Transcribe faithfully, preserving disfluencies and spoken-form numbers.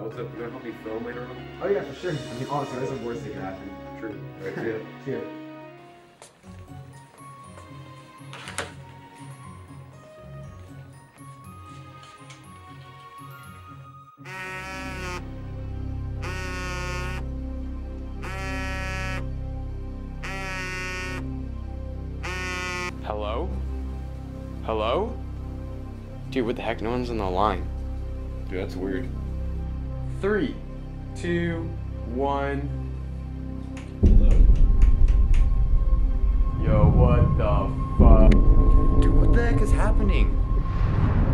what's up? You gonna help me film later on? Oh yeah, for sure. I mean, honestly, there's some worse that could happen. True. Alright, see ya. See ya. Hello? Hello? Dude, what the heck? No one's on the line. Dude, that's weird. Three, two, one. Yo, what the fuck? Dude, what the heck is happening?